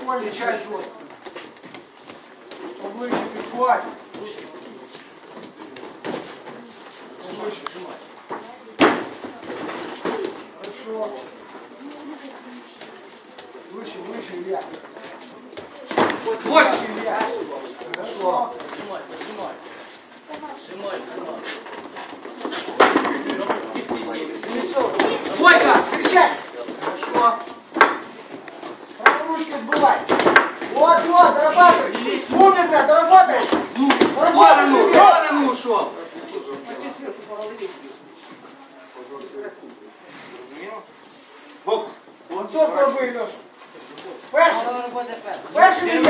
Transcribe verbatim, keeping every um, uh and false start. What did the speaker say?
Прикольный чай жесткий. Поближе підходь. Хорошо. Выше, выше, Илья. Вот, вот, Илья. Хорошо. Сжимай, сжимай. Сжимай, сжимай. Двойка, встречай. Хорошо. Правой ручкой сбывай. Вот, вот, дорабатывай. Умница, доработай. Ну, в сторону, в сторону ушел. Бокс. Вот це пробуй, Леша. Перший. Перший.